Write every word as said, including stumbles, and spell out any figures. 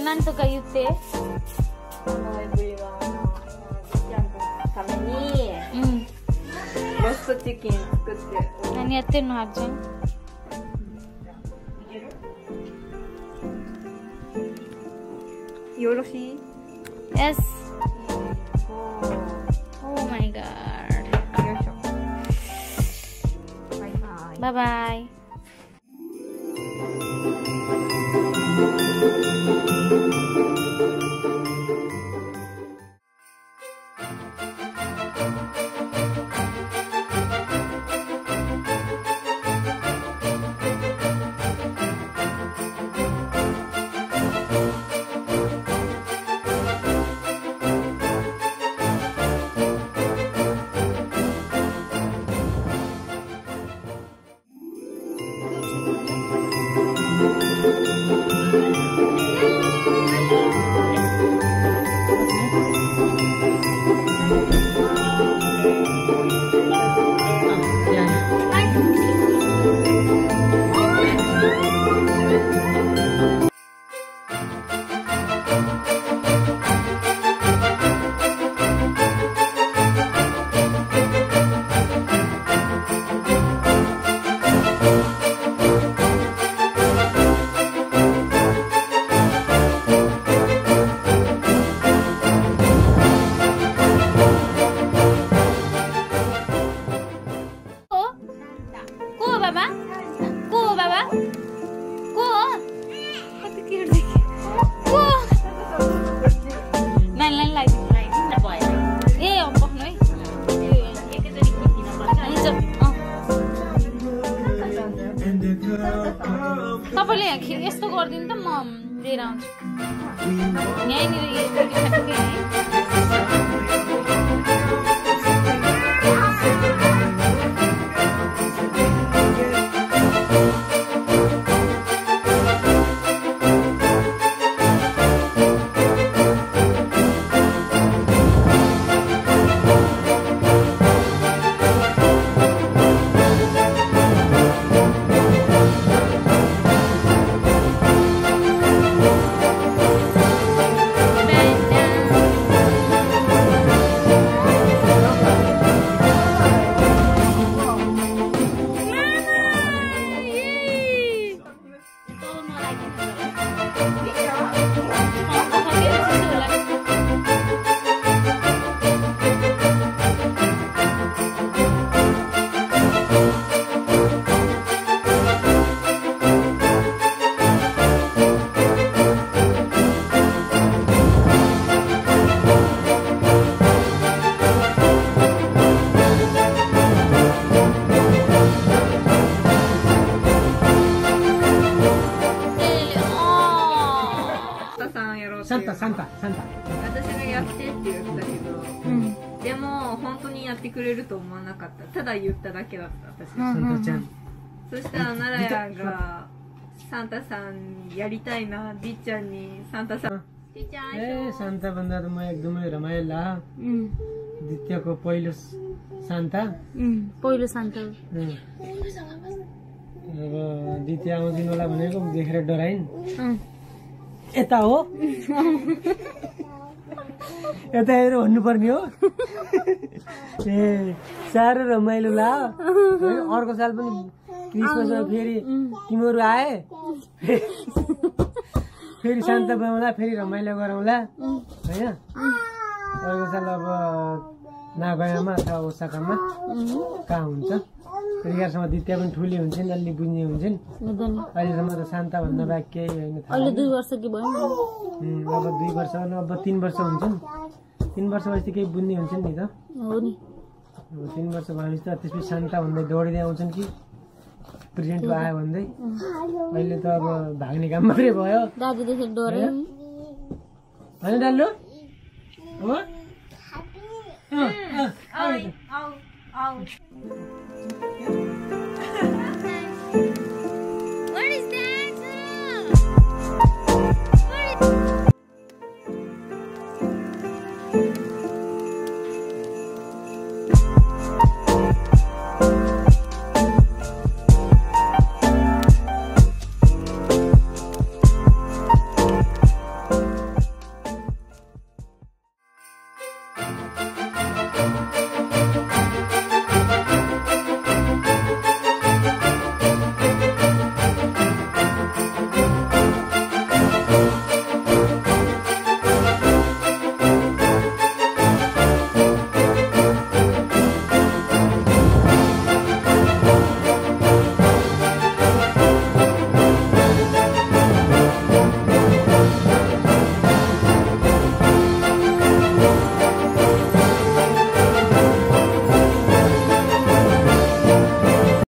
なんとか言って。 このエブリはちゃんのために、 うん。 ローストチキン作って。 何やってんの、はるちゃん。 よろしい？ Yes. Oh my god. よいしょ。バイバイ。 バイバイ。तपाईँले यस्तो गरिदिनु त म लिएर आउँछु यहीँनिर サンタサンタサンタ私がやってって言ったけど、うん、でも本当にやってくれると思わなかった。ただ言っただけだった私。 サンタちゃん。 そしたらナラヤがサンタさんやりたいな、ディちゃんにサンタさん。ディちゃん。 えサンタभन्दा त म एकदमै रमाइला। दित्यको पहिलो सान्ता। पहिलो सान्ता। अब दित्य आउँदिनु होला भनेको देखेर डराइन्। यता हो यता हेरेर भन्नु पर्ने हो ए साह्रो रमाइलो ला अर्को साल पनि क्रिसमसमा फेरि तिमीहरू आए फेरि शान्त बनाउँला फेरि रमाइलो गरौँला होइन अर्को साल अब नागयामा अथवा ओसाकामा कहाँ हुन्छ त्यतिखेरसम्म दित्य पनि ठुली हुन्छन् अलि बुझ्ने हुन्छन् अहिलेसम्म त शान्ता भन्दा बाहेक केही होइन अहिले दुई वर्ष कि भयो अब दुई वर्ष अब तीन वर्ष हुन्छन् तीन वर्ष भएपछि केही बुझ्ने हुन्छन् नि त हो नि अब तीन वर्ष भएपछि त त्यसपछि शान्ता भन्दै दौडिँदै आउँछन् कि प्रेजेन्ट आयो भन्दै अहिले त अब भाग्ने काम मात्रै भयो दाजुदेखि डरे होइन डाल्नु हो आऊ आऊ आऊ